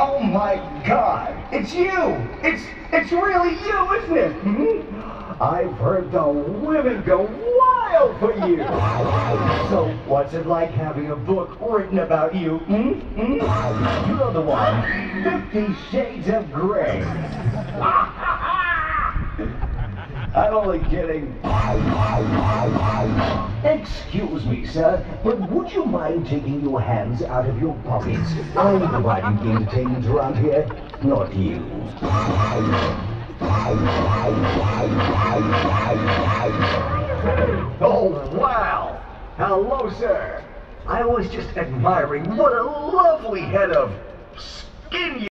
Oh my God! It's you! It's really you, isn't it? Hmm? I've heard the women go wild for you. So what's it like having a book written about you? Hmm? Hmm? You're the one. 50 Shades of Grey. I'm only kidding. Excuse me, sir, but would you mind taking your hands out of your pockets? I'm providing the entertainment around here, not you. Oh, wow! Hello, sir. I was just admiring what a lovely head of skin you